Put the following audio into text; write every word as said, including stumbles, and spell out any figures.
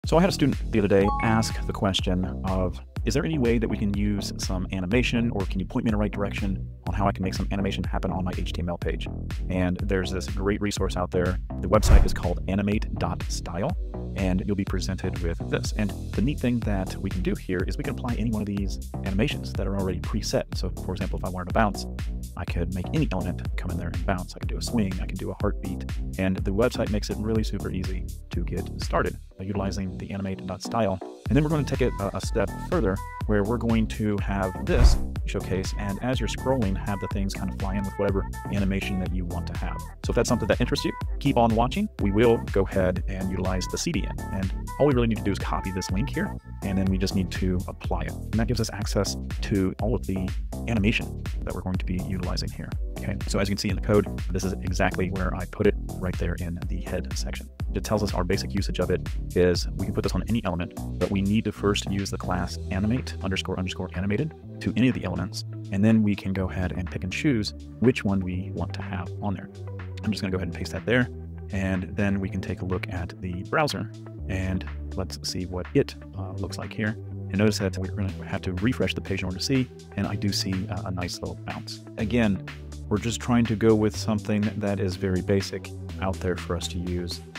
So I had a student the other day ask the question of, is there any way that we can use some animation, or can you point me in the right direction on how I can make some animation happen on my H T M L page? And there's this great resource out there. The website is called Animate dot style, and you'll be presented with this. And the neat thing that we can do here is we can apply any one of these animations that are already preset. So for example, if I wanted to bounce, I could make any element come in there and bounce. I could do a swing, I could do a heartbeat, and the website makes it really super easy to get started by utilizing the Animate dot style. And then we're going to take it a, a step further, where we're going to have this showcase, and as you're scrolling, have the things kind of fly in with whatever animation that you want to have. So if that's something that interests you, keep on watching. We will go ahead and utilize the C D N, and all we really need to do is copy this link here, and then we just need to apply it. And that gives us access to all of the animation that we're going to be utilizing here. Okay, so as you can see in the code, this is exactly where I put it, right there in the head section. It tells us our basic usage of it is we can put this on any element, but we need to first use the class animate underscore underscore animated to any of the elements, and then we can go ahead and pick and choose which one we want to have on there. I'm just going to go ahead and paste that there, and then we can take a look at the browser, and let's see what it uh, looks like here. And notice that we're going to have to refresh the page in order to see, and I do see uh, a nice little bounce. Again, we're just trying to go with something that is very basic out there for us to use